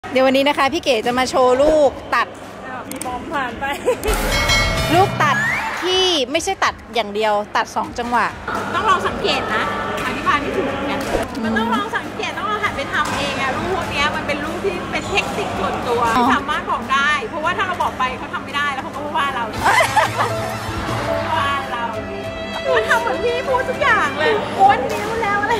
เดี๋ยววันนี้นะคะพี่เก๋จะมาโชว์ลูกตัดบอมผ่านไปลูกตัดที่ไม่ใช่ตัดอย่างเดียวตัด2จังหวะต้องลองสังเกตนะอธิบายไม่ถูกเนี่ยมันต้องลองสังเกตต้องลองหัดไปทำเองอะลูกพวกนี้มันเป็นลูกที่เป็นเทคนิคส่วนตัวที่สามารถบอกได้เพราะว่าถ้าเราบอกไปเขาทำไม่ได้แล้วเขาก็ว่าเรามันทำเหมือนพี่พูดทุกอย่างเลยโอนนิ้วแล้วอะไร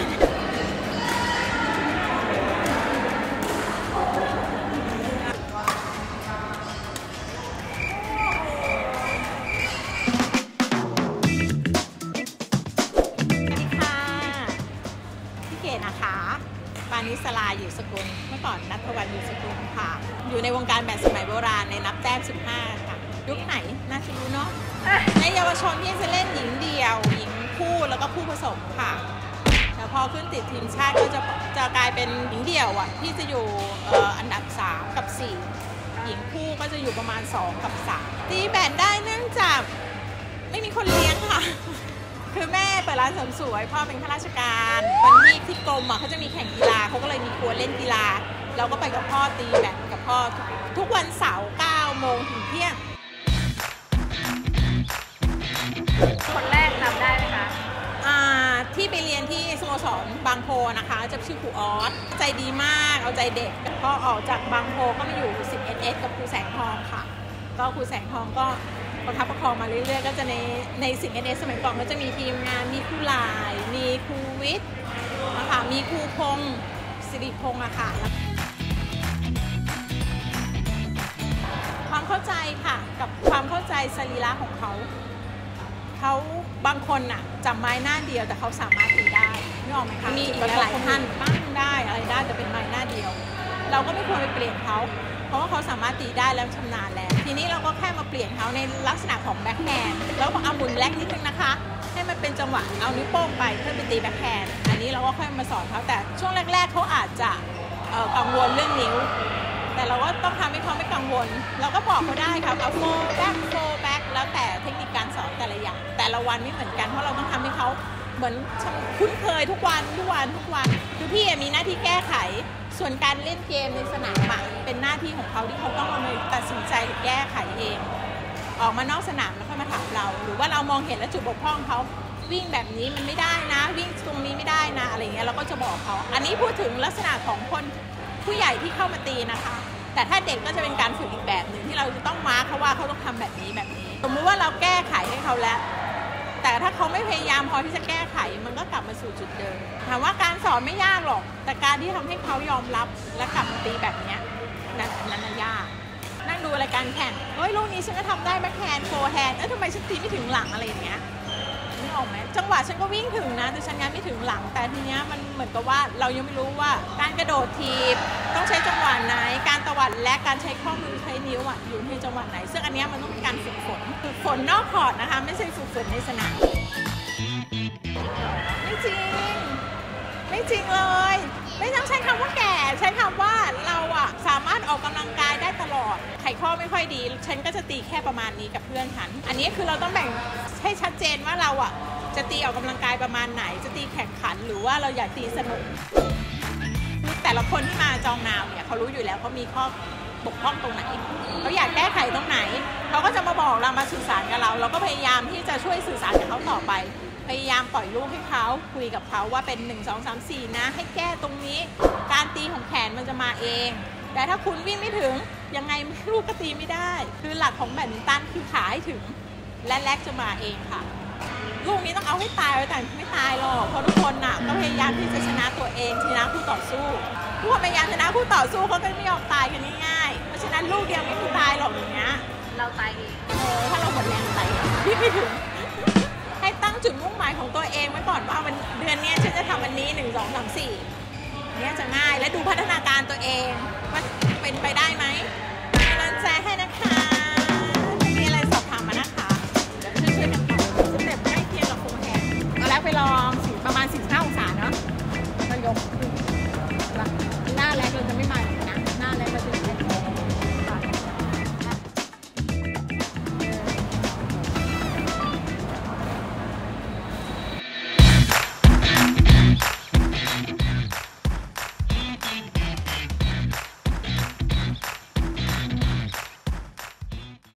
นะคะปานิสลาอยู่สกุลเมื่อก่อนณัฐวรรณอยู่สกุลค่ะอยู่ในวงการแบบสมัยโบราณในนับแต้ม15ค่ะยุคไหนน่าจะรู้เนาะในเยาวชนที่จะเล่นหญิงเดี่ยวหญิงคู่แล้วก็คู่ผสมค่ะแต่พอขึ้นติดทีมชาติก็จะกลายเป็นหญิงเดี่ยวอ่ะที่จะอยู่อันดับ3กับ4หญิงคู่ก็จะอยู่ประมาณ2กับ3ตีแบดได้เนื่องจากไม่มีคนเลี้ยงค่ะคือแม่เปิดร้านเสริมสวยพ่อเป็นข้าราชการวันที่กรมอ่ะเขาจะมีแข่งกีฬาเขาก็เลยมีครัวเล่นกีฬาเราก็ไปกับพ่อตีแบดกับพ่อทุกวันเสาร์9 โมงถึงเที่ยงคนแรกจำได้ไหมคะที่ไปเรียนที่สโมสรบางโพนะคะจะชื่อครูออสใจดีมากเอาใจเด็กพอออกจากบางโพก็มาอยู่11S กับครูแสงทองค่ะก็ครูแสงทองก็ประคับประคองมาเรื่อยๆก็จะในสิ่งสมัยก่อนก็จะมีทีมงานมีครูหลายมีครูวิทย์นะคะมีครูพงศ์สิริพงศ์อะค่ะความเข้าใจค่ะกับความเข้าใจสรีระของเขาบางคนน่ะจับไม้หน้าเดียวแต่เขาสามารถตีได้นึกออกไหมคะมีอีกหลายท่านปั้งได้อะไรได้แต่เป็นไม้หน้าเดียวเราก็ไม่ควรไปเปลี่ยนเขาเพราะว่าเขาสามารถตีได้แล้วชำนาญแล้วทีนี้เราก็แค่มาเปลี่ยนเขาในลักษณะของแบ็คแฮนด์แล้วเอาหมุนแรกนิดนึงนะคะให้มันเป็นจังหวะเอานิ้วโป้งไปเพื่อไปตีแบ็คแฮนด์อันนี้เราก็ค่อยมาสอนเขาแต่ช่วงแรกๆเขาอาจจะกังวลเรื่องนิ้วแต่เราก็ต้องทำให้เขาไม่กังวลเราก็บอกเขาได้ครับเอาโฟแบ็คแล้วแต่เทคนิคการสอนแต่ละอย่างแต่ละวันไม่เหมือนกันเพราะเราต้องทำให้เขาเหมือนคุ้นเคยทุกวันคือพี่มีหน้าที่แก้ไขส่วนการเล่นเกมในสนามเป็นหน้าที่ของเขาที่เขาต้องมาตัดสินใจหรือแก้ไขเองออกมานอกสนามแล้วค่อยมาถามเราหรือว่าเรามองเห็นแล้วจุดบกพร่องเขาวิ่งแบบนี้มันไม่ได้นะวิ่งตรงนี้ไม่ได้นะอะไรเงี้ยเราก็จะบอกเขาอันนี้พูดถึงลักษณะของคนผู้ใหญ่ที่เข้ามาตีนะคะแต่ถ้าเด็กก็จะเป็นการฝึกอีกแบบหนึ่งที่เราจะต้องมาร์คเขาว่าเขาต้องทำแบบนี้สมมติว่าเราแก้ไขให้เขาแล้วแต่ถ้าเขาไม่พยายามพอที่จะแก้ไขมันก็กลับมาสู่จุดเดิมถามว่าการสอนไม่ยากหรอกแต่การที่ทำให้เขายอมรับและกลับมาตีแบบนี้นั้นยากนั่งดูรายการแข่งเฮ้ยลูกนี้ฉันก็ทำได้แบ็คแฮนด์โฟร์แฮนด์ทำไมฉันตีไม่ถึงหลังอะไรอย่างเงี้ยนึกออกไหมจังหวะฉันก็วิ่งถึงนะแต่ฉันยังไม่ถึงหลังแต่ทีเนี้ยมันเหมือนกับว่าเรายังไม่รู้ว่าการกระโดดทีบต้องใช้จังหวะไหนการตวัดและการใช้ข้อมือใช้นิ้วอยู่ในจังหวะไหนซึ่งอันนี้มันต้องมีการฝึกฝนนอกคอร์ตนะคะไม่ใช่ฝึกฝนในสนามไม่จริงเลยไม่ต้องใช้คำว่าแก่ใช้คำว่าเราสามารถออกกำลังกายได้ตลอดไขข้อไม่ค่อยดีฉันก็จะตีแค่ประมาณนี้กับเพื่อนฉันอันนี้คือเราต้องแบ่งให้ชัดเจนว่าเราจะตีออกกำลังกายประมาณไหนจะตีแข่งขันหรือว่าเราอยากตีสนุกแต่ละคนที่มาจองนาวเนี่ยเขารู้อยู่แล้วเขามีข้อบกพร่องตรงไหนเขาอยากแก้ไขตรงไหนเขาก็จะมาบอกเรามาสื่อสารกับเราก็พยายามที่จะช่วยสื่อสารกับเขาต่อไปพยายามปล่อยลูกให้เขาคุยกับเขาว่าเป็น1 2 3 4นะให้แก้ตรงนี้การตีของแขนมันจะมาเองแต่ถ้าคุณวิ่งไม่ถึงยังไงลูกก็ตีไม่ได้คือหลักของแบดมินตันคือขาให้ถึงและแลกจะมาเองค่ะลูกนี้ต้องเอาให้ตายแต่ไม่ตายหรอกเพราะทุกคนก็พยายามที่จะชนะตัวเองชนะคู่ต่อสู้พวกพยายามชนะคู่ต่อสู้เขาก็ไม่ยอมตายกันง่ายๆเพราะฉะนั้นลูกเดียวไม่มีตายหรอกอย่างเงี้ยเราตายเองถ้าเราหมดแรงตายพี่ไม่ถึงให้ตั้งจุดมุ่งหมายของตัวเองไว้ก่อนว่าวันเดือนนี้ฉันจะทำวันนี้1 2 3 4เนี่ยจะง่ายและดูพัฒนาการตัวเอง